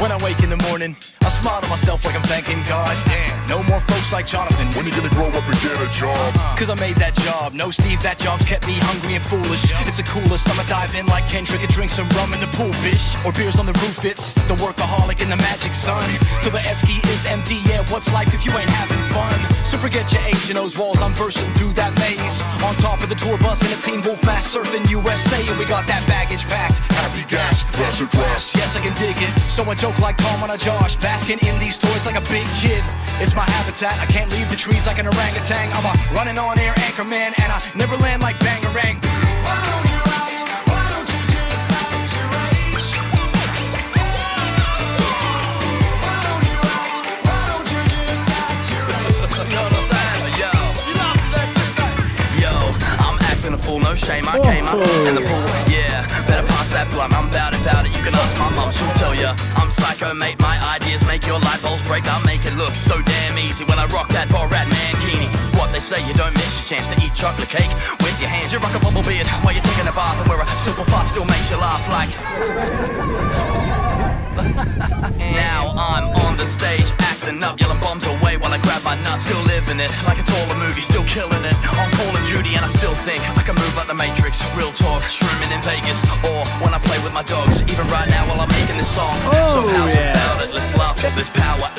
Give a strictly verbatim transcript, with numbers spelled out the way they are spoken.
When I wake in the morning, I smile to myself like I'm thanking God. Damn, no more folks like Jonathan. When you gonna grow up and get a job? Cause I made that job. No, Steve, that job's kept me hungry and foolish. It's the coolest. I'ma dive in like Kendrick and drink some rum in the pool, bitch. Or beers on the roof, it's the workaholic in the magic sun. Till the Esky is empty, yeah, what's life if you ain't having fun? So forget your age and those walls, I'm bursting through that maze. On top of the tour bus in a Teen Wolf mask, surfing U S A. And we got that baggage packed. Happy gas, blessed flash. Yes, I can dig it. So I joke like Tom on a Josh, basking in these toys like a big kid. It's my habitat, I can't leave the trees like an orangutan. I'm a running on air anchor man, and I never land like Bangarang. No shame, I came up in the pool, yeah. Better pass that blunt, I'm bout it, bout it. You can ask my mum, she'll tell ya. I'm psycho, mate, my ideas make your light bulbs break. I make it look so damn easy when I rock that Borat mankini. What they say, you don't miss your chance to eat chocolate cake with your hands. You rock a bubble beard while you're taking a bath, and where a simple fart still makes you laugh like. Now I'm on the stage, acting up, yelling bombs away while I grab my nuts. Still living it, like it's all a movie, still killing it. On Call of Duty and I still think I can move like the Matrix. Real talk, shrooming in Vegas, or when I play with my dogs. Even right now while I'm making this song. Oh, So how's yeah. about it? Let's laugh at this power.